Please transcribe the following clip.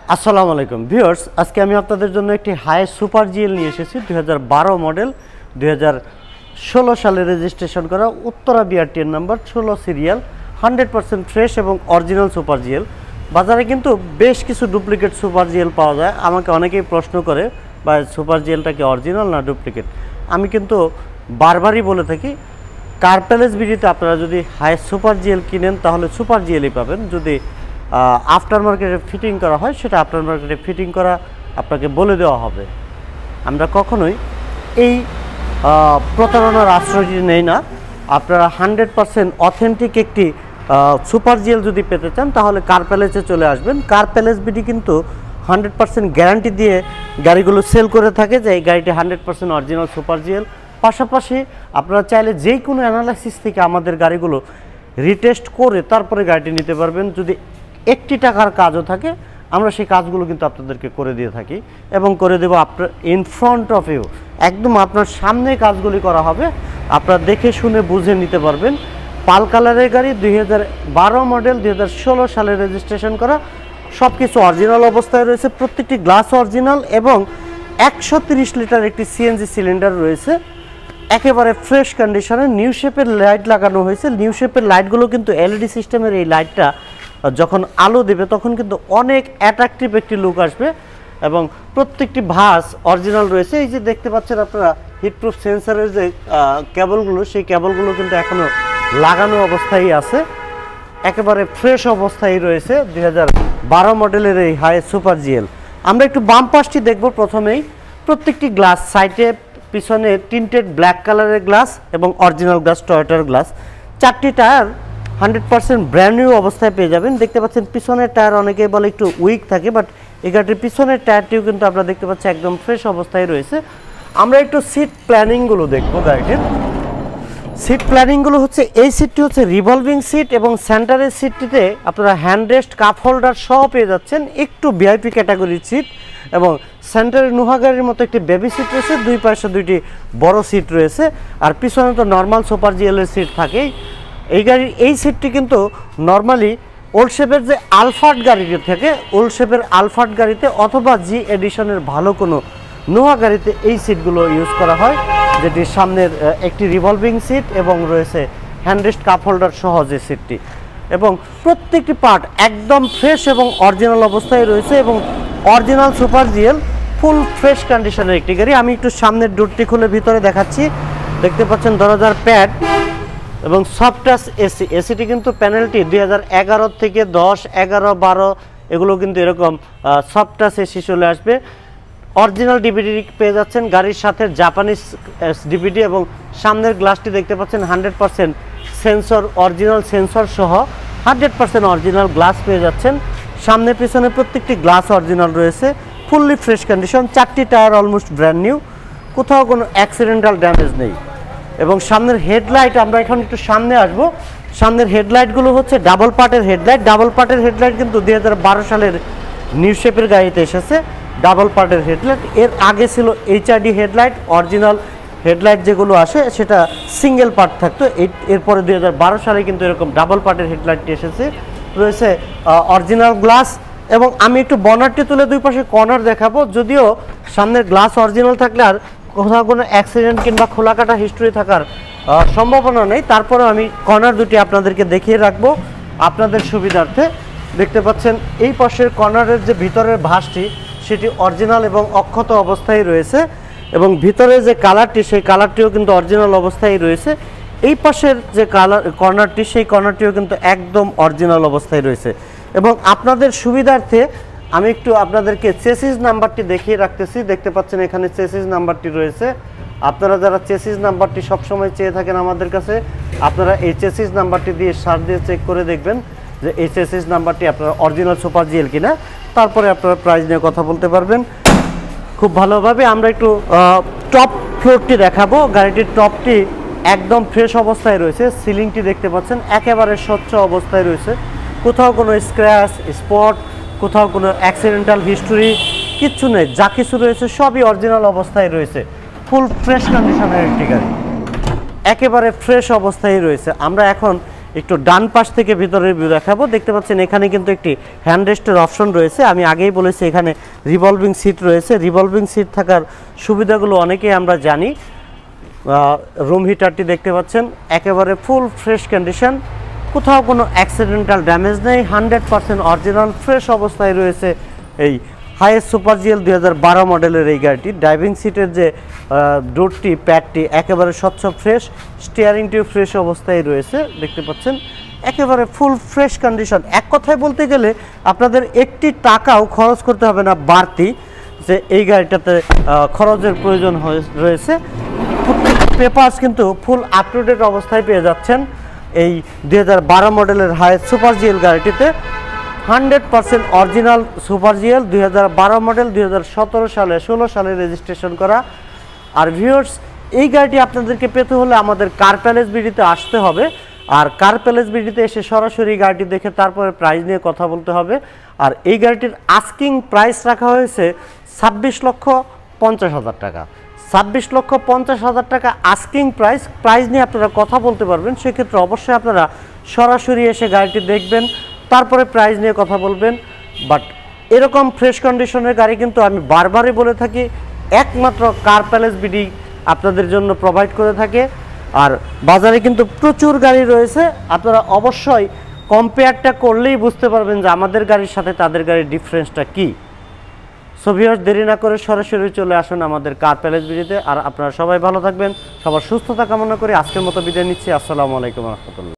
আসসালামু আলাইকুম ভিউয়ার্স, আজকে আমি আপনাদের জন্য একটি HiAce সুপার জিএল নিয়ে এসেছি। 2012 মডেল, 2016 সালে রেজিস্ট্রেশন করা, উত্তরা বিআরটিএন নাম্বার, 16 সিরিয়াল, 100% ফ্রেশ এবং অরিজিনাল সুপার জিএল। বাজারে কিন্তু বেশ কিছু ডুপ্লিকেট সুপার জিএল পাওয়া যায়। আমাকে অনেকেই প্রশ্ন করে বা সুপার জিএলটা কি অরিজিনাল না ডুপ্লিকেট। আমি কিন্তু বারবারই বলে থাকি, carpalacebd আপনারা যদি HiAce সুপার জিএল কিনেন তাহলে সুপার জিএলই পাবেন। যদি আফটার মার্কেটে ফিটিং করা হয় সেটা আফটার মার্কেটে ফিটিং করা আপনাকে বলে দেওয়া হবে। আমরা কখনোই এই প্রতারণার আশ্রয়টি নেই না। আপনারা 100% অথেন্টিক একটি সুপার জিএল যদি পেতে চান তাহলে carpalacebd চলে আসবেন। carpalacebd কিন্তু 100% গ্যারান্টি দিয়ে গাড়িগুলো সেল করে থাকে যে এই গাড়িটি 100% অরিজিনাল সুপার জিএল। পাশাপাশি আপনারা চাইলে যে কোনো অ্যানালাইসিস থেকে আমাদের গাড়িগুলো রিটেস্ট করে তারপরে গাড়িটি নিতে পারবেন। যদি 1 টাকার কাজও থাকে আমরা সেই কাজগুলো কিন্তু আপনাদেরকে করে দিয়ে থাকি এবং করে দেব আপনার ইন ফ্রন্ট অফ ইউ, একদম আপনার সামনে কাজগুলি করা হবে। আপনারা দেখে শুনে বুঝে নিতে পারবেন। পাল কালারের গাড়ি, 2012 মডেল, 2016 সালে রেজিস্ট্রেশন করা, সব কিছু অরিজিনাল অবস্থায় রয়েছে। প্রত্যেকটি গ্লাস অরিজিনাল এবং 130 লিটার একটি সিএনজি সিলিন্ডার রয়েছে। একেবারে ফ্রেশ কন্ডিশনে নিউ শেপের লাইট লাগানো হয়েছে। নিউ শেপের লাইটগুলো কিন্তু এলইডি সিস্টেমের। এই লাইটটা যখন আলো দেবে তখন কিন্তু অনেক অ্যাট্রাকটিভ একটি লুক আসবে এবং প্রত্যেকটি ভাঁজ অরিজিনাল রয়েছে। এই যে দেখতে পাচ্ছেন আপনারা হিটপ্রুফ সেন্সরের যে কেবলগুলো, সেই কেবলগুলো কিন্তু এখনও লাগানো অবস্থায় আছে। একেবারে ফ্রেশ অবস্থায় রয়েছে 2012 মডেলের এই HiAce সুপার জিএল। আমরা একটু বাম পাশটি দেখব। প্রথমেই প্রত্যেকটি গ্লাস সাইডে পিছনে টিন্টেড ব্ল্যাক কালারের গ্লাস এবং অরিজিনাল গ্লাস, টয়োটার গ্লাস। 4টি টায়ার 100% ব্র্যান্ড নিউ অবস্থায় পেয়ে যাবেন। দেখতে পাচ্ছেন পিছনের টায়ার অনেকে বলে একটু উইক থাকে, বাট এই গাড়িটির পিছনের টায়ারটিও কিন্তু আপনারা দেখতে পাচ্ছেন একদম ফ্রেশ অবস্থায় রয়েছে। আমরা একটু সিট প্ল্যানিংগুলো দেখবো। গাড়িটির সিট প্ল্যানিংগুলো হচ্ছে, এই সিটটি হচ্ছে রিভলভিং সিট এবং সেন্টারের সিটটিতে আপনারা হ্যান্ডরেস্ট, কাপ হোল্ডার সহ পেয়ে যাচ্ছেন। একটু ভিআইপি ক্যাটাগরির সিট এবং সেন্টারের নুহা গাড়ির মতো একটি বেবি সিট রয়েছে। দুই পাশে দুইটি বড় সিট রয়েছে আর পিছনে তো নর্মাল সুপার জিএলের সিট থাকেই। এই গাড়ির এই সিটটি কিন্তু নর্মালি ওল্ড শেপের যে আলফার্ড গাড়িতে থাকে, ওল্ড শেপের আলফার্ড গাড়িতে অথবা জি এডিশনের ভালো কোনো নোয়া গাড়িতে এই সিটগুলো ইউজ করা হয়, যেটি সামনের একটি রিভলভিং সিট এবং রয়েছে হ্যান্ডরেস্ট, কাপ হোল্ডার সহ যে সিটটি। এবং প্রত্যেকটি পার্ট একদম ফ্রেশ এবং অরিজিনাল অবস্থায় রয়েছে এবং original super GL full fresh কন্ডিশনের একটি গাড়ি। আমি একটু সামনের ডোরটি খুলে ভিতরে দেখাচ্ছি। দেখতে পাচ্ছেন দরজার প্যাড এবং সফট টাচ এসি। এসিটি কিন্তু প্যানেলটি 2011 থেকে 10, 11, 12 এগুলো কিন্তু এরকম সফট টাচ এসি চলে আসবে। অরিজিনাল ডিভিডি পেয়ে যাচ্ছেন গাড়ির সাথে, জাপানিজ ডিভিডি এবং সামনের গ্লাসটি দেখতে পাচ্ছেন 100% সেন্সর, অরিজিনাল সেন্সর সহ 100% অরিজিনাল গ্লাস পেয়ে যাচ্ছেন। সামনে পিছনে প্রত্যেকটি গ্লাস অরিজিনাল রয়েছে, ফুললি ফ্রেশ কন্ডিশন। 4টি টায়ার অলমোস্ট ব্র্যান্ড নিউ, কোথাও কোনো অ্যাক্সিডেন্টাল ড্যামেজ নেই। এবং সামনের হেডলাইট, আমরা এখন একটু সামনে আসবো। সামনের হেডলাইটগুলো হচ্ছে ডাবল পার্টের হেডলাইট। ডাবল পার্টের হেডলাইট কিন্তু 2012 সালের নিউ শেপের গাড়িতে এসেছে ডাবল পার্টের হেডলাইট। এর আগে ছিল এইচআরডি হেডলাইট। অরিজিনাল হেডলাইট যেগুলো আসে সেটা সিঙ্গেল পার্ট থাকতো। এরপরে 2012 সালে কিন্তু এরকম ডাবল পার্টের হেডলাইটটি এসেছে। রয়েছে অরিজিনাল গ্লাস এবং আমি একটু বনারটি তুলে দুই পাশে কর্নার দেখাবো। যদিও সামনের গ্লাস অরিজিনাল থাকলে আর কোথাও কোনো অ্যাক্সিডেন্ট কিংবা খোলা কাটা হিস্ট্রি থাকার সম্ভাবনা নেই, তারপরে আমি কর্নার দুটি আপনাদেরকে দেখিয়ে রাখবো আপনাদের সুবিধার্থে। দেখতে পাচ্ছেন এই পাশের কর্নারের যে ভিতরের ভাঁজটি সেটি অরিজিনাল এবং অক্ষত অবস্থায় রয়েছে এবং ভিতরে যে কালারটি সেই কালারটিও কিন্তু অরিজিনাল অবস্থায় রয়েছে। এই পাশের যে কর্নারটি সেই কর্নারটিও কিন্তু একদম অরিজিনাল অবস্থায় রয়েছে। এবং আপনাদের সুবিধার্থে আমি একটু আপনাদেরকে চেসিস নাম্বারটি দেখিয়ে রাখতেছি। দেখতে পাচ্ছেন এখানে চেসিস নাম্বারটি রয়েছে। আপনারা যারা চেসিস নাম্বারটি সবসময় চেয়ে থাকেন আমাদের কাছে, আপনারা এই চেসিস নাম্বারটি দিয়ে সার্চ দিয়ে চেক করে দেখবেন যে এই চেসিস নাম্বারটি আপনার অরিজিনাল সুপার জিএল কিনা। তারপরে আপনারা প্রাইস নিয়ে কথা বলতে পারবেন খুব ভালোভাবে। আমরা একটু টপ ফ্লোরটি দেখাবো। গাড়িটির টপটি একদম ফ্রেশ অবস্থায় রয়েছে। সিলিংটি দেখতে পাচ্ছেন একেবারে স্বচ্ছ অবস্থায় রয়েছে, কোথাও কোনো স্ক্র্যাচ, স্পট, কোথাও কোনো অ্যাক্সিডেন্টাল হিস্টোরি কিচ্ছু নেই। যা কিছু রয়েছে সবই অরিজিনাল অবস্থায় রয়েছে। ফুল ফ্রেশ কন্ডিশনের একটি গাড়ি, একেবারে ফ্রেশ অবস্থায় রয়েছে। আমরা এখন একটু ডান পাশ থেকে ভিতরের ভিউ দেখাবো। দেখতে পাচ্ছেন এখানে কিন্তু একটি হ্যান্ড রেস্টের অপশন রয়েছে। আমি আগেই বলেছি এখানে রিভলভিং সিট রয়েছে। রিভলভিং সিট থাকার সুবিধাগুলো অনেকেই আমরা জানি। রুম হিটারটি দেখতে পাচ্ছেন একেবারে ফুল ফ্রেশ কন্ডিশন, কোথাও কোনো অ্যাক্সিডেন্টাল ড্যামেজ নেই, 100% অরিজিনাল ফ্রেশ অবস্থায় রয়েছে এই হাইএস সুপার জিএল 2012 মডেলের এই গাড়িটি। ড্রাইভিং সিটের যে ডোরটি প্যাডটি একেবারে স্বচ্ছ ফ্রেশ, স্টিয়ারিংটিও ফ্রেশ অবস্থায় রয়েছে। দেখতে পাচ্ছেন একেবারে ফুল ফ্রেশ কন্ডিশন। এক কথায় বলতে গেলে আপনাদের একটি টাকাও খরচ করতে হবে না বাড়তি, যে এই গাড়িটাতে খরচের প্রয়োজন রয়েছে। প্রত্যেকটা পেপারস কিন্তু ফুল আপ টু ডেট অবস্থায় পেয়ে যাচ্ছেন এই 2012 মডেলের হাইএস সুপার জিএল গাড়িটিতে। 100% অরিজিনাল সুপার জিএল 2012 মডেল, 2017 সালে 16 সালে রেজিস্ট্রেশন করা। আর ভিউয়ার্স, এই গাড়িটি আপনাদেরকে পেতে হলে আমাদের carpalacebd আসতে হবে। আর carpalacebd এসে সরাসরি গাড়িটি দেখে তারপরে প্রাইস নিয়ে কথা বলতে হবে। আর এই গাড়িটির আস্কিং প্রাইস রাখা হয়েছে 26,50,000 টাকা। 26,50,000 টাকা আস্কিং প্রাইস নিয়ে আপনারা কথা বলতে পারবেন। সেক্ষেত্রে অবশ্যই আপনারা সরাসরি এসে গাড়িটি দেখবেন, তারপরে প্রাইস নিয়ে কথা বলবেন। বাট এরকম ফ্রেশ কন্ডিশনের গাড়ি কিন্তু আমি বারবারই বলে থাকি একমাত্র carpalacebd আপনাদের জন্য প্রোভাইড করে থাকে। আর বাজারে কিন্তু প্রচুর গাড়ি রয়েছে, আপনারা অবশ্যই কম্পেয়ারটা করলেই বুঝতে পারবেন যে আমাদের গাড়ির সাথে তাদের গাড়ির ডিফারেন্সটা কী। সো ভিউয়ার্স, দেরি না করে সরাসরি চলে আসুন আমাদের carpalacebd-তে। আর আপনারা সবাই ভালো থাকবেন, সবার সুস্থতা কামনা করে আজকের মতো বিদায় নিচ্ছি। আসসালামু আলাইকুম রহমতুল্লাহ।